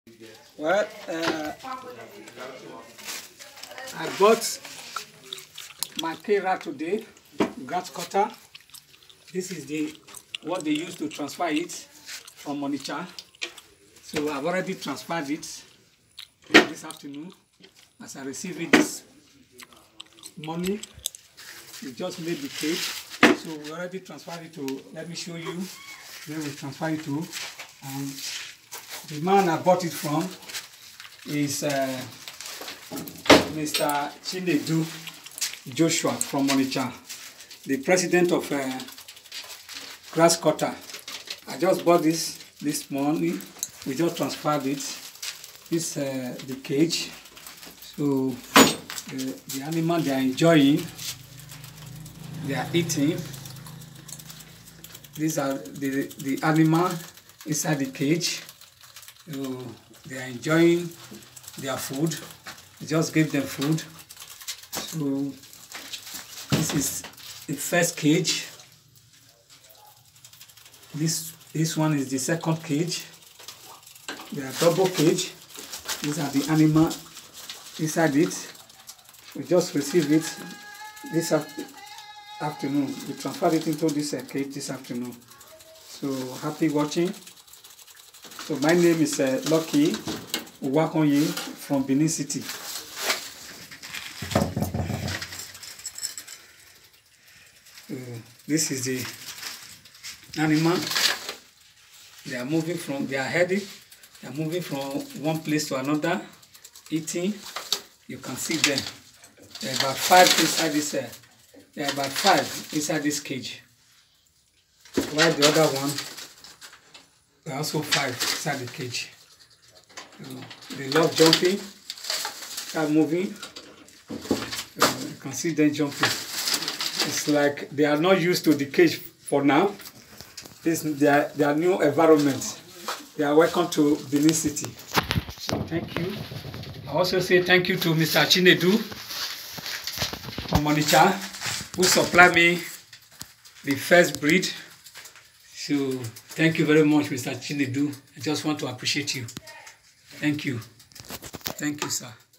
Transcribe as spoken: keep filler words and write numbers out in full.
Well, uh, I bought my Kera today, grass cutter. This is the what they use to transfer it from Onitsha. So I've already transferred it this afternoon. As I received it this morning, we just made the cake. So we already transferred it to, let me show you where we transfer it to. And the man I bought it from is uh, Mister Chinedu Joshua from Onitsha, the president of uh, Grass Cutter. I just bought this this morning. We just transferred it. This uh, the cage. So uh, the animal, they are enjoying. They are eating. These are the the animal inside the cage. So they are enjoying their food. We just gave them food. So this is the first cage. This this one is the second cage. They are double cage. These are the animal inside it. We just received it this afternoon. We transferred it into this uh, cage this afternoon. So happy watching. So my name is uh, Lucky Uwakonye from Benin City. Uh, this is the animal. They are moving from, they are heading, they are moving from one place to another, eating. You can see them. There are about five inside this, uh, there are about five inside this cage. While the other one, there are also five inside the cage. Uh, they love jumping, start moving. Uh, you can see them jumping. It's like they are not used to the cage for now. This is their, their new environment. They are welcome to Benin City. So thank you. I also say thank you to Mister Chinedu from Onitsha, who supplied me the first breed. So thank you very much, Mister Chinedu. I just want to appreciate you. Thank you. Thank you, sir.